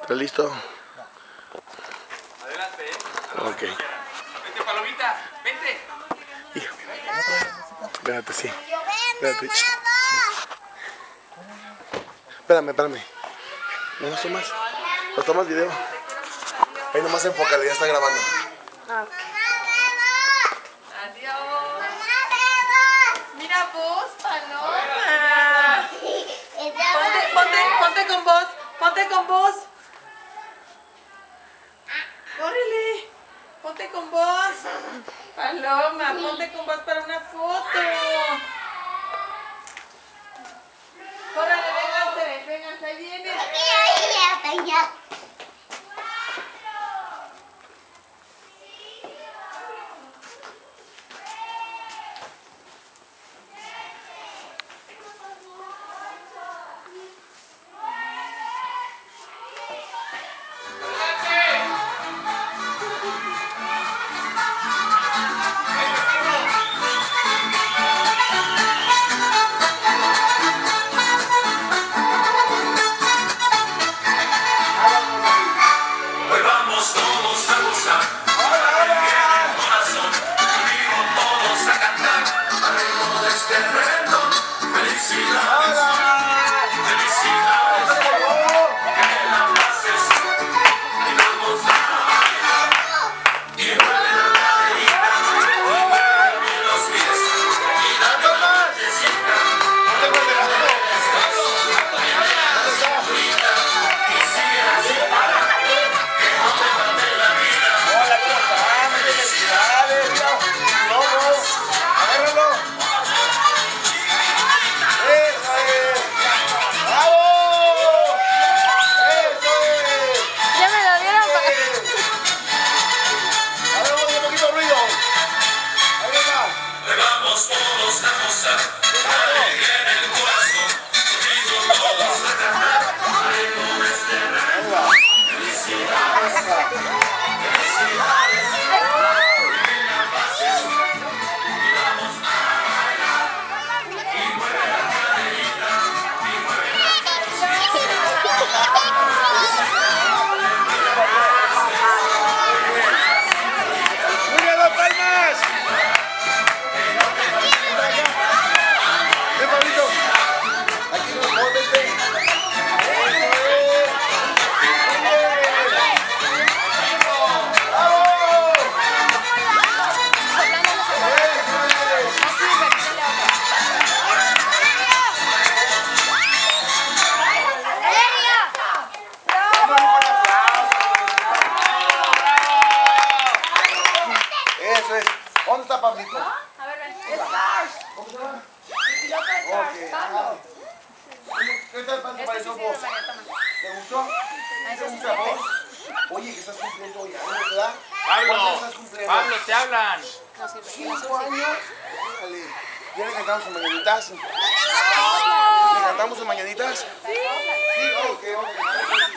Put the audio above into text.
¿Estás listo? Adelante, Ok. Vente, Palomita, vente. Hijo. Espérate, sí. Espérate. Espérame. ¿No nos tomas? ¿Nos tomas video? Ahí nomás enfócale, ya está grabando. Adiós. Mira vos, Paloma. Ponte con vos. Ponte con vos. Córrele. Ponte con vos. Paloma, ponte con vos para una foto. Córrele, vénganse, ahí viene. ¿Dónde está Pablito? A ver, ven. Stars. ¿Cómo se llama? Y yo soy Stars. Pablo. ¿Qué tal, Pablo? Este sí sirve, María, toma. ¿Te gustó? Ese ¿Te sí gusta sirve. vos? Oye, que estás cumpliendo hoy años, ¿verdad? Pablo, ¿Cuántos estás cumpliendo? Pablo, te hablan. No sirve. 5 años. Órale. ¿Ya le cantamos sus mañanitas? ¿Le cantamos sus mañanitas? Sí. Sí, ok.